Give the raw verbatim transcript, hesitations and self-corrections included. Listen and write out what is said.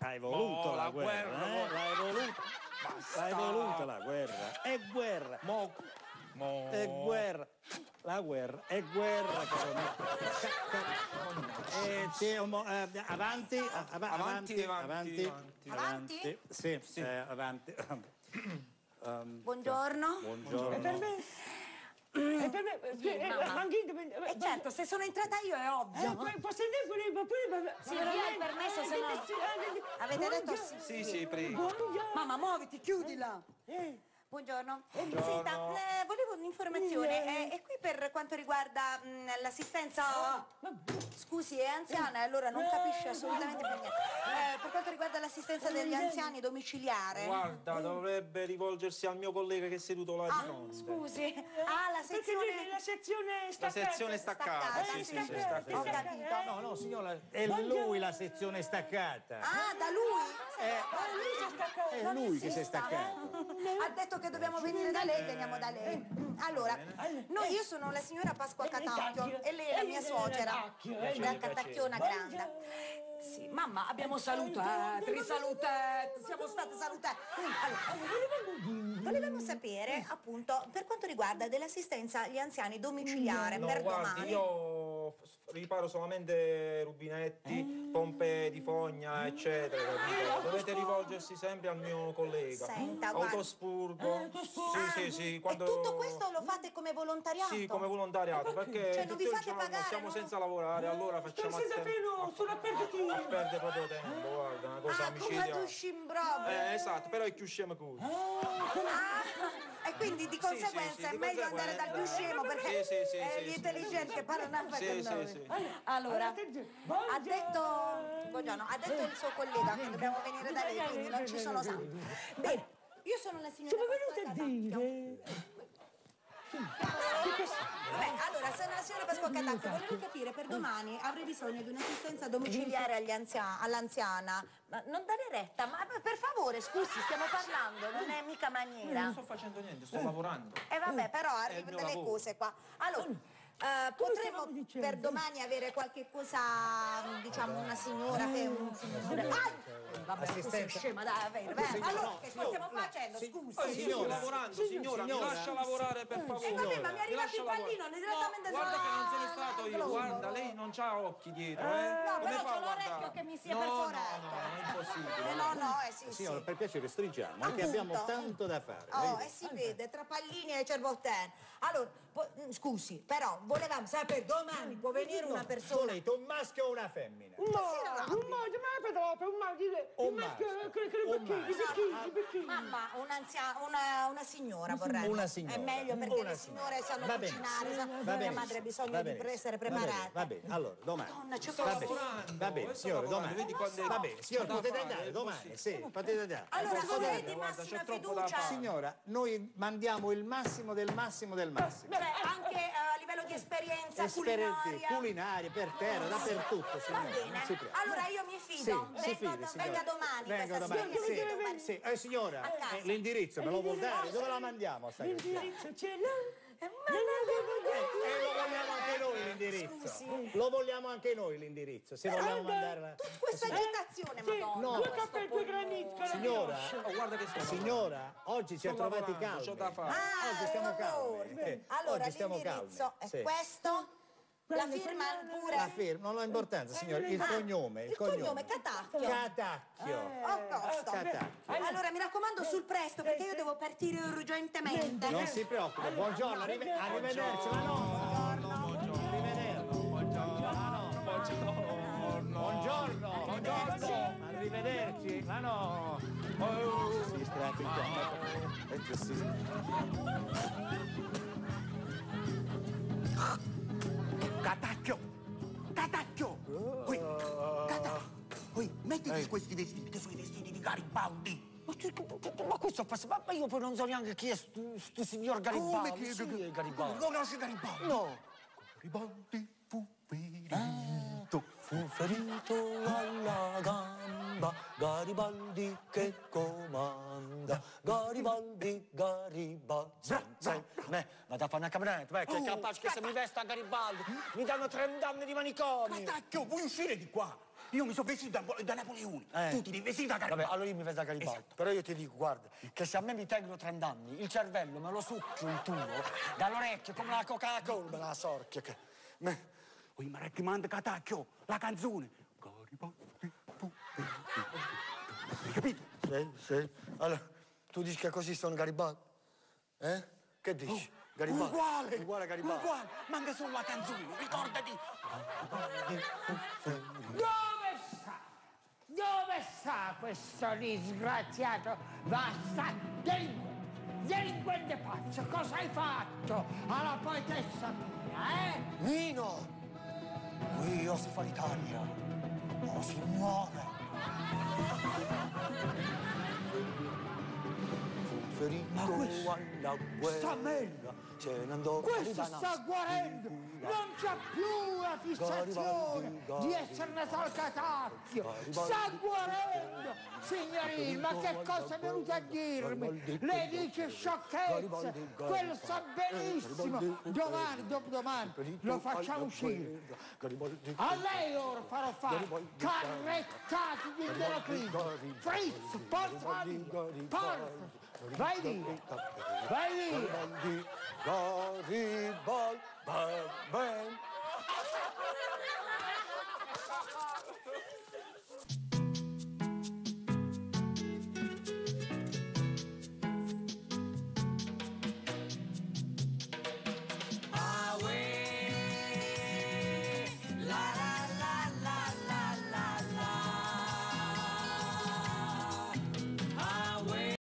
l'hai voluto oh, la, la guerra, guerra eh? L'hai voluta. L'hai voluta la guerra. È guerra. Mo... Mo... È guerra. La guerra è guerra, caro mio. Eh, sì, um, eh, avanti, av avanti, avanti, avanti, avanti. Avanti? Sì, sì. Eh, avanti. Um, Buongiorno. Buongiorno. E per me? E per me? Sì, eh, mamma. anche- E certo, se sono entrata io è ovvio. Eh, poi posso andare pure, pure, Sì, via il permesso, se no... Avete detto sì? Sì, sì, prego. Buongiorno. Mamma, muoviti, chiudila. Eh, Buongiorno. Buongiorno. Senta, eh, volevo un'informazione. Eh, è qui per quanto riguarda mh, l'assistenza... Scusi, è anziana e allora non capisce assolutamente più niente. Eh, per quanto riguarda l'assistenza degli anziani domiciliare. Guarda, dovrebbe rivolgersi al mio collega che è seduto là di Ah, fronte. scusi. Ah, la perché sezione... la sezione La staccata. sezione staccata, sì, sì, sì, staccata. Ho capito. No, no, signora, è lui la sezione staccata. Ah, da lui? È, Ah, lui si è staccato. è lui che si è staccato. Ha detto che dobbiamo venire da lei, veniamo da lei. Allora, no, io sono la signora Pasqua Catacchio e lei è la mia suocera, la Catacchiona Grande. Sì, mamma, abbiamo salutato, risalutato, siamo state salutate. Allora, volevamo sapere, appunto, per quanto riguarda dell'assistenza agli anziani domiciliare No, per guardi, domani. io f- riparo solamente rubinetti, pompe di fogna, eccetera, capito? Dovete rivolgersi sempre al mio collega. Senta, guarda. Autospurgo. Sì, sì, sì, quando... E tutto questo lo fate come volontariato? Sì, come volontariato, perché Cioè, non vi tutto il fate giorno pagare, siamo no? senza lavorare, allora facciamo a senza tempo. freno, sono a perdere A perdere proprio tempo, guarda, una cosa Ah, come omicidia. ad uscimbrob. Eh, esatto, però è più scemo così. Ah, e quindi di Sì, conseguenza sì, sì, è di meglio andare dal più conseguenza. scemo perché Sì, sì, sì, eh, sì, gli sì. intelligenti che parlano a fare Sì, con noi. sì, sì. Allora, Buongiorno. ha detto, buongiorno, ha detto il suo collega che dobbiamo venire da lei, quindi non ci sono santi. Bene, io sono la signora Siamo Pasqua venuti a Catacchio. dire. Vabbè, allora, sono la signora Pasqua Catacchio, volevo capire, per domani avrei bisogno di un'assistenza domiciliare agli anzia- all'anziana. Ma non dare retta, ma per favore, scusi, stiamo parlando, non è mica maniera. Non sto facendo niente, sto lavorando. E vabbè, però il arrivano mio delle lavoro. cose qua. Allora, eh, Come potremmo stavamo dicendo? per domani avere qualche cosa, diciamo una signora che è un signore. Ai! Vabbè, così Assistenza. scema, dai, vai, vai. Allora, che cosa stiamo facendo? Scusi. Poi io sto Signora. lavorando, signora, mi Signora. lascia lavorare per favore. E vabbè, ma mi è arrivato lascia il lavorare. pallino direttamente No, guarda sulla- che non sono stato io, globo. guarda, lei non c'ha occhi dietro, eh? No, Come però fa a c'ho l'orecchio guardare? che mi si è no, perforato. No, no, no, è impossibile. Eh, no, no, eh sì, Signora, sì. per piacere, stringiamo, Appunto. perché abbiamo tanto da fare. Oh, vedi? e si vede, tra pallini e cervottene. Allora, po- mm, scusi, però, volevamo sapere, domani può venire una persona... Volete un maschio o una femmina? Un maggio, un maggio, ma per dopo, un maggio, Un un maschio, maschio. che che Un perché, maschio. perché, perché? Mamma, un'anzia- una, una signora vorrei. Una signora. È meglio perché Una le signore sanno Va bene. cucinare, sa- Va mia bene. madre ha bisogno Va di bene. essere Va bene, preparata. Va bene, allora, domani. Madonna, c'è Sto Va questo. bene, lavorando, va bene, eh, sto signore, lavorando, domani. vedi quando Va bene, signore, c'ho da potete fare, andare è domani, possibile. sì, potete andare. Allora, Posso vorrei andare? di Guarda, massima c'ho troppo da fiducia. fare. Signora, noi mandiamo il massimo del massimo del massimo. Cioè, anche eh, a livello di esperienza Esperienze culinaria. culinarie, per terra, dappertutto, Va signora. bene. Non si preoccupi. Allora io mi Sì, fido. si Vengo- fidi, signora. venga domani. Venga questa domani, signora sì. viene domani. Sì, eh, signora, A casa. eh, l'indirizzo me lo vuol dare? Dove la mandiamo sta cristiana? L'indirizzo ce l'ha? Eh, ma non E lo vogliamo anche noi l'indirizzo. Lo vogliamo anche noi l'indirizzo. Se vogliamo mandare la... tutta questa agitazione, Sì, madonna. No. due caffè e due granit, con la Signora, Oh, guarda che sto signora, oggi ci ha Sto trovati lavorando, calmi. c'ho da fare. Ah, Oggi stiamo favore. calmi. Eh, Allora, oggi stiamo l'indirizzo calmi. è Sì. questo. La firma pure. La firma, non ha importanza, signora. Il Ah, cognome, il il cognome, Catacchio. Catacchio. A posto. Catacchio. Allora, mi raccomando, sul presto, perché io devo partire urgentemente. Non si preoccupi, buongiorno, arrive- arrivederci, ma no. Arrivederci. Buongiorno. Buongiorno. Arrivederci, ma no. Oh, si straffica. E giù si Catacchio! Catacchio! Ui, Catacchio! Ui, mettiti questi vestiti, che sono i vestiti di Garibaldi! Ma, tu- ma questo fa... Ma io poi non so neanche chi è sto, sto signor Garibaldi. Come che... Sì, è Garibaldi. Non conosci Garibaldi? No. Garibaldi fu ferito. Fu ferito alla gamba, Garibaldi che comanda, Garibaldi, Garibaldi. Me, vado a fare una cameretta, vai, che capace che se mi vesta a Garibaldi mi danno trenta anni di manicomio. Catacchio, vuoi uscire di qua? io mi sono vestito da, da Napoleone, Eh. tu ti devi vestire da Garibaldi. Vabbè, allora io mi vedo da Garibaldi. Esatto. Però io ti dico, guarda, che se a me mi tengono trent'anni, il cervello me lo succhio il tuo, dall'orecchio, come la Coca-Cola, me la sorchia. Che... Me... Poi mi raccomando, Catacchio, la canzone. Garibaldi, pu- hai capito? Sì, sì. Allora, tu dici che così sono Garibaldi? Eh? Che dici? Garibaldi? Uguale! Uguale a Garibaldi. Uguale! Manca solo la canzone, ricordati! Dove sta? Dove sta questo disgraziato? Basta! Delinquente! Delinquente pazzo! Cosa hai fatto alla poetessa mia, eh? Nino! Qui o si fa l'Italia, o si muore. Ferito alla guerra, sta meglio. se ne andò Questo da sta guarendo! Non c'ha più la fissazione di essere nato al Catacchio! Sta guarendo! Signorina, ma che cosa è venuto a dirmi? Lei dice sciocchezze! Quello sa benissimo! Domani, dopodomani, lo facciamo uscire! A lei ora farò fare carrettati di Delacrini! Fritz, portali! Porta! Vai via! Vai via! Garibaldi, Garibaldi, ben, ben.